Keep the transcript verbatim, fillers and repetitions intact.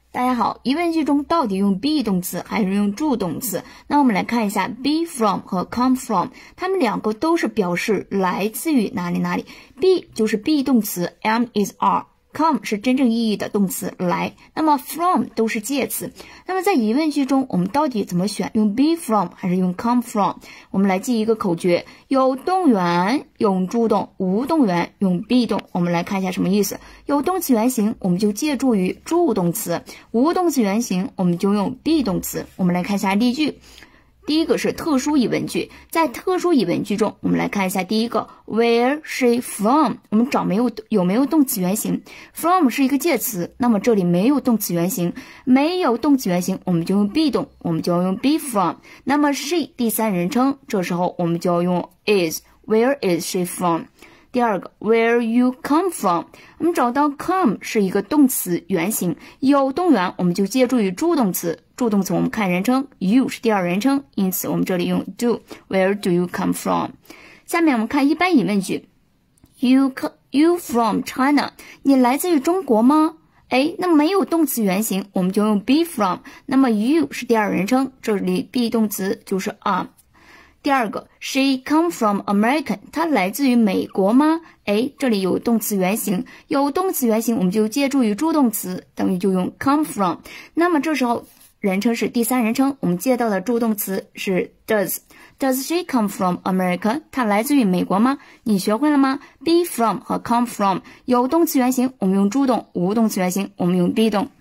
大家好，疑问句中到底用 be 动词还是用助动词？那我们来看一下 be from 和 come from， 它们两个都是表示来自于哪里哪里。be 就是 be 动词 am is are。come 是真正意义的动词来，那么 from 都是介词。那么在疑问句中，我们到底怎么选？用 be from 还是用 come from？ 我们来记一个口诀：有动员用助动，无动员用 be 动。我们来看一下什么意思。有动词原形，我们就借助于助动词；无动词原形，我们就用 be 动词。我们来看一下例句。第一个是特殊疑问句，在特殊疑问句中，我们来看一下第一个 Where she from？ 我们找没有有没有动词原形 ？from 是一个介词，那么这里没有动词原形，没有动词原形，我们就用 be 动，我们就要用 be from。那么 she 第三人称，这时候我们就要用 is。Where is she from？第二个 Where you come from？ 我们找到 come 是一个动词原形，有动员我们就借助于助动词，助动词我们看人称 you 是第二人称，因此我们这里用 do。 Where do you come from？ 下面我们看一般疑问句 You, you from China？ 你来自于中国吗？诶，那么没有动词原形，我们就用 be from。 那么 you 是第二人称，这里 be 动词就是 are。第二个 She come from America， 她来自于美国吗？诶，这里有动词原形，有动词原形我们就借助于助动词，等于就用 come from。 那么这时候人称是第三人称，我们借到的助动词是 does。 Does she come from America？ 她来自于美国吗？你学会了吗？ Be from 和 come from 有动词原形我们用助动，无动词原形我们用 be 动。